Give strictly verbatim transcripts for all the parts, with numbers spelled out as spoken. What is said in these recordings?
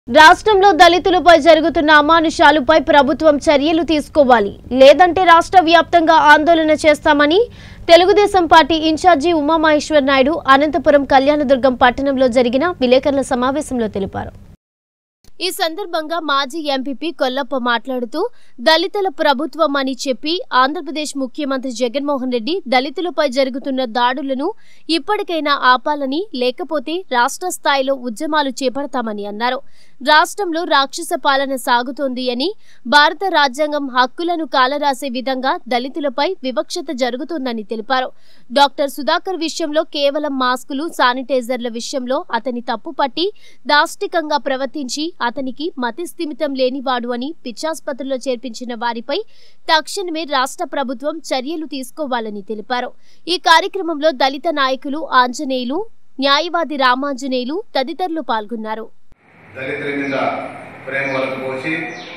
రాష్ట్రంలో దళితులపై జరుగుతున్న అమానుషాలపై ప్రభుత్వం చర్యలు తీసుకోవాలి, లేదంటే రాష్ట్ర వ్యాప్తంగా ఆందోళన చేస్తామని తెలుగుదేశం పార్టీ ఇన్ఛార్జి ఉమామహేశ్వర్ నాయుడు అనంతపురం కళ్యాణదుర్గం పట్టణంలో జరిగిన విలేకరుల సమావేశంలో తెలిపారు. ఈ సందర్భంగా మాజీ ఎంపీపీ కొల్లప్ప మాట్లాడుతూ దళితుల ప్రభుత్వం అని చెప్పి ఆంధ్రప్రదేశ్ ముఖ్యమంత్రి జగన్మోహన్ రెడ్డి దళితులపై జరుగుతున్న దాడులను ఇప్పటికైనా ఆపాలని, లేకపోతే రాష్ట్ర స్థాయిలో ఉద్యమాలు చేపడతామని అన్నారు. రాష్ట్రంలో రాక్షస పాలన సాగుతోంది అని, భారత రాజ్యాంగం హక్కులను కాలరాసే విధంగా దళితులపై వివక్షత జరుగుతోందని తెలిపారు. డాక్టర్ సుధాకర్ విషయంలో కేవలం మాస్కులు, శానిటైజర్ల విషయంలో అతని తప్పుపట్టి దాష్టికంగా ప్రవర్తించి అతనికి మతి స్థిమితం లేనివాడు అని పిచ్చాసుపత్రిలో చేర్పించిన వారిపై తక్షణమే రాష్ట్ర ప్రభుత్వం చర్యలు తీసుకోవాలని తెలిపారు. ఈ కార్యక్రమంలో దళిత నాయకులు ఆంజనేయులు, న్యాయవాది రామాంజనేయులు తదితరులు పాల్గొన్నారు. దళితుల మీద ప్రేమ వలకపోసి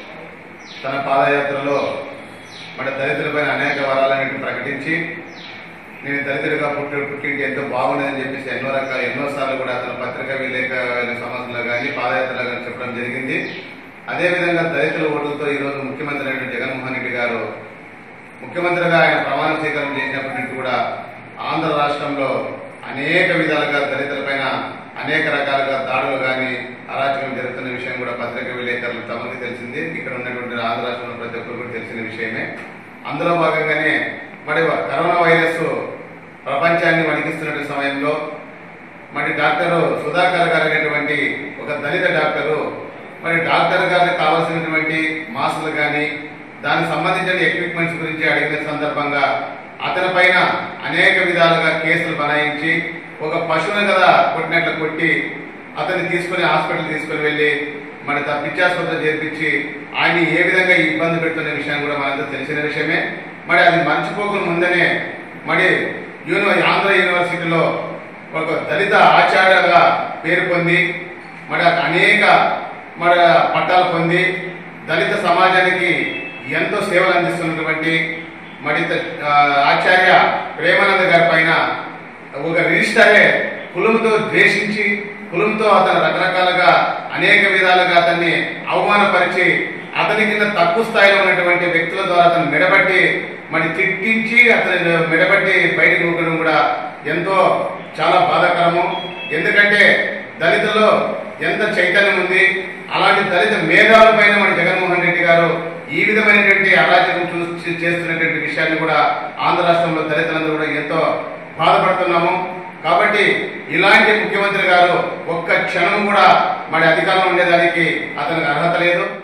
తన పాదయాత్రలో మన దళితులపైన అనేక వరాలను ప్రకటించి నేను దళితుడిగా పుట్టి పుట్టింటి ఎంతో బాగుండదని చెప్పేసి ఎన్నో రకాల ఎన్నోసార్లు కూడా అతను పత్రికా విలేకరుల సమస్యలో కానీ పాదయాత్రలో కానీ చెప్పడం జరిగింది. అదేవిధంగా దళితుల ఓట్లతో ఈరోజు ముఖ్యమంత్రి అయిన జగన్మోహన్ రెడ్డి గారు ముఖ్యమంత్రిగా ఆయన ప్రమాణ స్వీకారం చేసినప్పటి నుంచి కూడా ఆంధ్ర రాష్ట్రంలో అనేక విధాలుగా దళితులపైన అనేక రకాలుగా దాడులు కానీ అరాచకం జరుగుతున్న విషయం కూడా పత్రికా విలేకరులు తమకు తెలిసింది. ఇక్కడ ఉన్నటువంటి ఆంధ్ర రాష్ట్రంలో ప్రతి ఒక్కరు కూడా తెలిసిన విషయమే. అందులో భాగంగానే మరి కరోనా వైరస్ ప్రపంచాన్ని వణికిస్తున్న సమయంలో మరి డాక్టర్ సుధాకర్ గారు అనేటువంటి ఒక దళిత డాక్టరు మరి డాక్టర్ గారికి కావాల్సినటువంటి మాస్కులు కానీ దానికి సంబంధించిన ఎక్విప్మెంట్స్ గురించి అడిగిన సందర్భంగా అతని పైన అనేక విధాలుగా కేసులు బనాయించి ఒక పశువుని కదా కొట్టినట్లు కొట్టి అతన్ని తీసుకుని హాస్పిటల్ తీసుకుని వెళ్ళి మరి పిచ్చాసుపత్రిలో చేర్పించి ఆయన ఏ విధంగా ఇబ్బంది పెడుతున్న విషయం కూడా మనంతా తెలిసిన విషయమే. మరి అది మర్చిపోకుండా ముందనే మరి యూనివర్ ఆంధ్ర యూనివర్సిటీలో ఒక దళిత ఆచార్యగా పేరు పొంది మరి అనేక మరి పట్టాలు పొంది దళిత సమాజానికి ఎంతో సేవలు అందిస్తున్నటువంటి మరి ఆచార్య ప్రేమానంద గారి పైన ఒక రిజిస్టరే కులంతో ద్వేషించి కులంతో అతను రకరకాలుగా అనేక విధాలుగా అతన్ని అవమానపరిచి అతని కింద తక్కువ స్థాయిలో ఉన్నటువంటి వ్యక్తుల ద్వారా అతను మెడబట్టి మరి తిట్టించి అతను మెడబట్టి బయటకు నూకడం కూడా ఎంతో చాలా బాధాకరము. ఎందుకంటే దళితుల్లో ఎంత చైతన్యం ఉంది, అలాంటి దళిత మేధావుల పైన మన జగన్మోహన్ రెడ్డి గారు ఈ విధమైనటువంటి అరాచకం చూసి చేస్తున్నటువంటి విషయాన్ని కూడా ఆంధ్ర రాష్ట్రంలో దళితులందరూ కూడా ఎంతో బాధపడుతున్నాము. కాబట్టి ఇలాంటి ముఖ్యమంత్రి గారు ఒక్క క్షణం కూడా మరి అధికారంలో ఉండేదానికి అతనికి అర్హత లేదు.